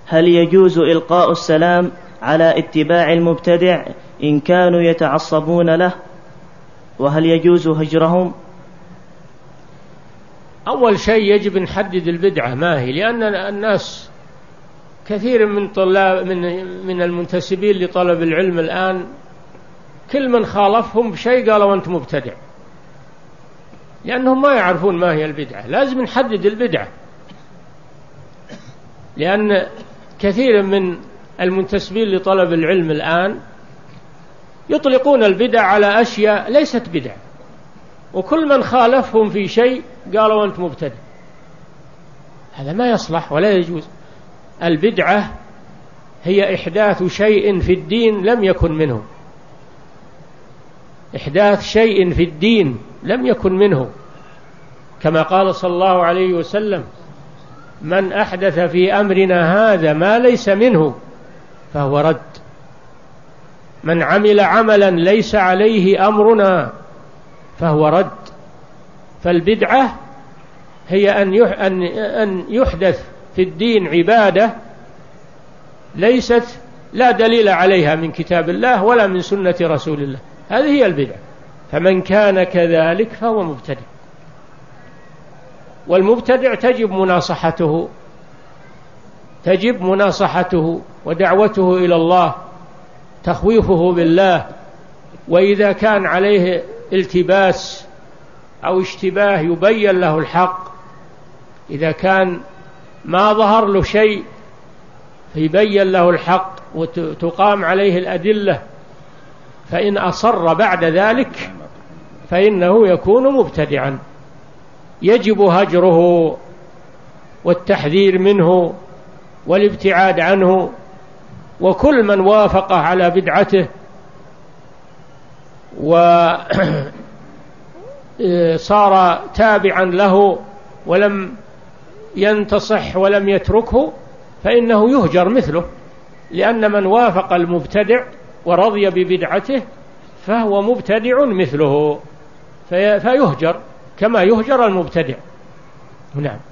هل يجوز إلقاء السلام على اتباع المبتدع إن كانوا يتعصبون له؟ وهل يجوز هجرهم؟ أول شيء يجب نحدد البدعة ما هي، لأن الناس كثير من المنتسبين لطلب العلم الآن كل من خالفهم بشيء قالوا أنت مبتدع، لأنهم ما يعرفون ما هي البدعة. لازم نحدد البدعة، لأن كثير من المنتسبين لطلب العلم الآن يطلقون البدع على أشياء ليست بدع، وكل من خالفهم في شيء قالوا أنت مبتدع. هذا ما يصلح ولا يجوز. البدعة هي إحداث شيء في الدين لم يكن منه، إحداث شيء في الدين لم يكن منه، كما قال صلى الله عليه وسلم: من أحدث في أمرنا هذا ما ليس منه فهو رد، من عمل عملا ليس عليه أمرنا فهو رد. فالبدعة هي أن يحدث في الدين عبادة ليست لا دليل عليها من كتاب الله ولا من سنة رسول الله، هذه هي البدعة. فمن كان كذلك فهو مبتدع، والمبتدع تجب مناصحته ودعوته إلى الله، تخويفه بالله. وإذا كان عليه التباس أو اشتباه يبين له الحق، إذا كان ما ظهر له شيء فيبين له الحق وتقام عليه الأدلة، فإن أصر بعد ذلك فإنه يكون مبتدعا. يجب هجره والتحذير منه والابتعاد عنه، وكل من وافق على بدعته وصار تابعا له ولم ينتصح ولم يتركه فإنه يهجر مثله، لأن من وافق المبتدع ورضي ببدعته فهو مبتدع مثله، فيهجر كما يهجر المبتدع. نعم.